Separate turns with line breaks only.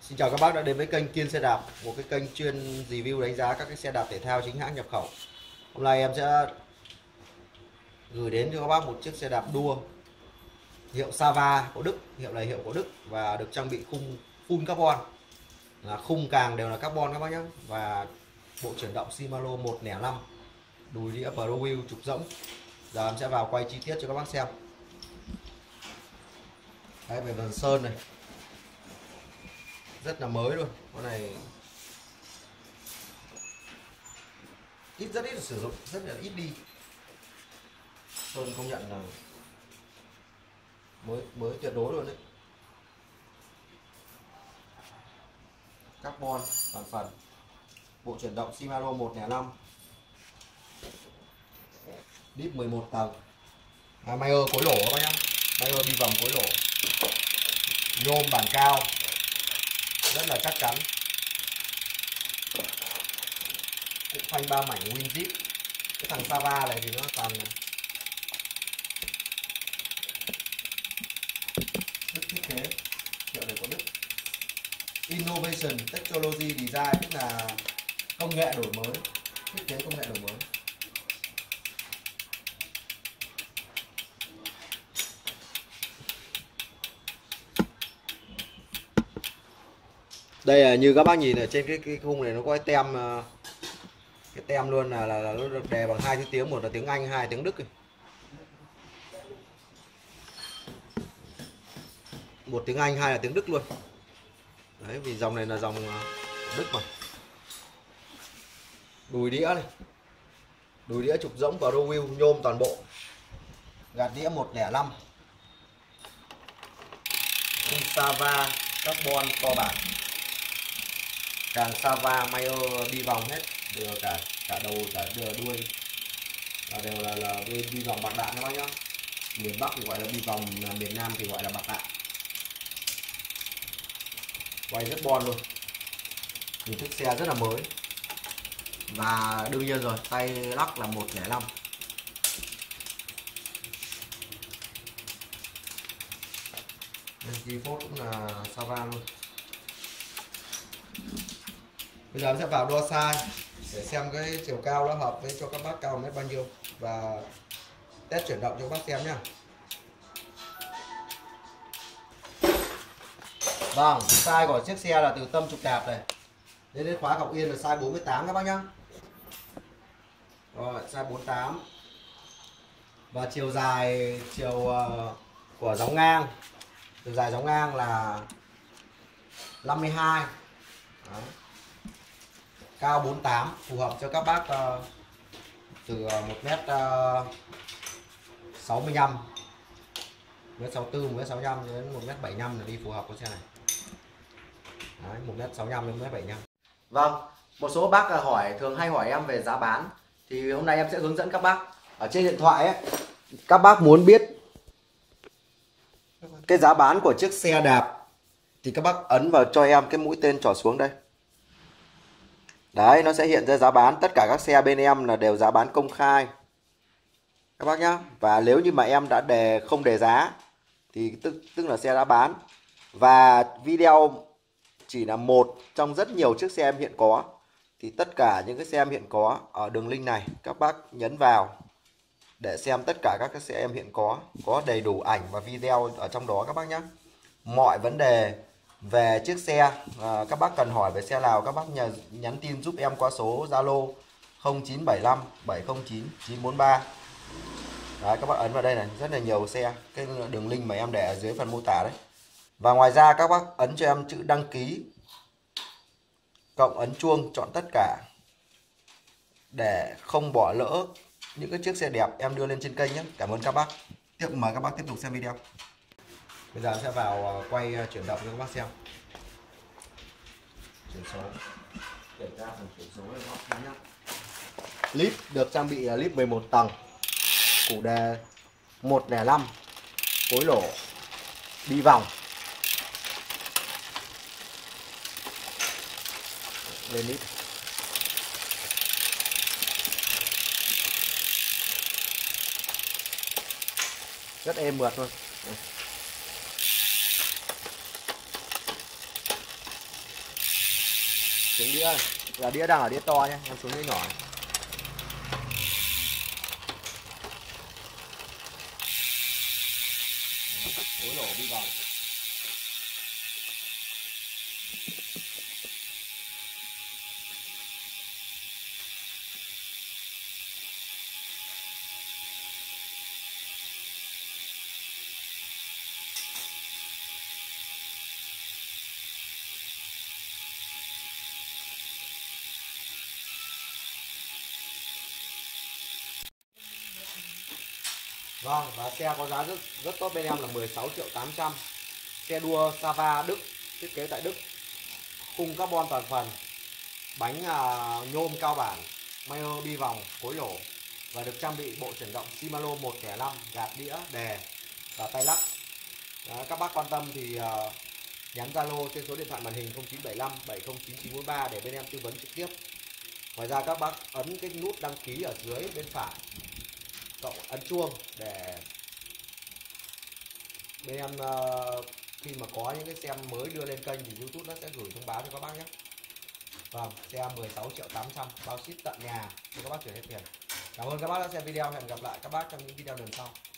Xin chào các bác đã đến với kênh Kiên Xe Đạp, một cái kênh chuyên review đánh giá các cái xe đạp thể thao chính hãng nhập khẩu. Hôm nay em sẽ gửi đến cho các bác một chiếc xe đạp đua hiệu Sava của Đức, hiệu này hiệu của Đức và được trang bị khung full carbon, là khung càng đều là carbon các bác nhé, và bộ chuyển động Shimano 105, đùi đĩa Pro Wheel trục rỗng. Giờ em sẽ vào quay chi tiết cho các bác xem. Đây, về phần sơn này rất là mới luôn, con này rất ít sử dụng, rất là ít đi. Sơn công nhận là mới tuyệt đối luôn đấy. Carbon toàn phần, bộ chuyển động Shimano 105, đít 11 tầng, Mayer cối lỗ các bác nhá, Mayer đi vòng cối lỗ, nhôm bản cao, rất là chắc chắn. Cũng phanh 3 mảnh Winzip. Cái thằng Sava này thì nó toàn Đức thiết kế, hiệu này của Đức. Innovation Technology Design, tức là công nghệ đổi mới, thiết kế công nghệ đổi mới. Đây là như các bác nhìn ở trên cái khung này, nó có cái tem luôn, là nó được đề bằng 2 thứ tiếng, một là tiếng Anh, hai là tiếng Đức. Một tiếng Anh, hai là tiếng Đức luôn. Đấy, vì dòng này là dòng Đức mà. Đùi đĩa này, đùi đĩa trục rỗng Pro Wheel nhôm toàn bộ, gạt đĩa 105, khung Sava carbon to bản, càng Sava Mayer đi vòng hết, đều cả đầu cả đuôi là đều là đi vòng bạc đạn các bác nhá. Miền Bắc thì gọi là đi vòng, là miền Nam thì gọi là bạc đạn. Quay rất bon luôn, hình thức xe rất là mới, và đương nhiên rồi, tay lắc là 105. Key Force cũng là Sava luôn. Bây giờ em sẽ vào đo size để xem cái chiều cao nó hợp với cho các bác cao mét bao nhiêu, và test chuyển động cho các bác xem nhá. Vâng, size của chiếc xe là từ tâm trục đạp này đến khóa cọc yên là size 48 các bác nhá. Rồi, size 48. Và chiều dài của gióng ngang, chiều dài gióng ngang là 52. Đấy. Cao 48, phù hợp cho các bác từ 1m65, 1m64, 1m65 đến 1m75 là đi phù hợp con xe này. Đấy, 1m65 đến 1m75. Vâng, một số bác thường hay hỏi em về giá bán, thì hôm nay em sẽ hướng dẫn các bác. Ở trên điện thoại ấy, các bác muốn biết cái giá bán của chiếc xe đạp thì các bác ấn vào cho em cái mũi tên trỏ xuống đây. Đấy, nó sẽ hiện ra giá bán. Tất cả các xe bên em là đều giá bán công khai các bác nhá. Và nếu như mà em đã không đề giá thì tức là xe đã bán. Và video chỉ là một trong rất nhiều chiếc xe em hiện có. Thì tất cả những cái xe em hiện có ở đường link này, các bác nhấn vào để xem tất cả các cái xe em hiện có đầy đủ ảnh và video ở trong đó các bác nhé. Mọi vấn đề về chiếc xe, các bác cần hỏi về xe nào, các bác nhắn tin giúp em qua số Zalo 0975 709 943. Đấy, các bác ấn vào đây này, rất là nhiều xe, cái đường link mà em để ở dưới phần mô tả đấy. Và ngoài ra các bác ấn cho em chữ đăng ký cộng ấn chuông chọn tất cả để không bỏ lỡ những cái chiếc xe đẹp em đưa lên trên kênh nhé. Cảm ơn các bác. Mời các bác tiếp tục xem video. Bây giờ sẽ vào quay chuyển động cho các bác xem. Chuyển số. Để ra phần chuyển số này các bác nhé. Lip được trang bị lip 11 tầng, củ đề 105, cối lỗ, đi vòng. Lên lip. Rất êm mượt luôn. Xuống đĩa này. Là đĩa đang ở đĩa to nhé, em xuống đĩa nhỏ này. Hối lỗ đi vào. Vâng, và xe có giá rất tốt bên em là 16.800.000. Xe đua Sava Đức, thiết kế tại Đức. Khung carbon toàn phần, bánh nhôm cao bản, Mayer bi vòng, phối lỗ và được trang bị bộ chuyển động Shimano 1.5, gạt đĩa, đè và tay lắc. Đó, các bác quan tâm thì nhắn Zalo trên số điện thoại màn hình 0975 709943 để bên em tư vấn trực tiếp. Ngoài ra các bác ấn cái nút đăng ký ở dưới bên phải, cậu ấn chuông để bên em khi mà có những cái xe mới đưa lên kênh thì YouTube nó sẽ gửi thông báo cho các bác nhé. Vâng, xe 16.800.000 bao ship tận nhà cho các bác chuyển hết tiền. Cảm ơn các bác đã xem video, hẹn gặp lại các bác trong những video lần sau.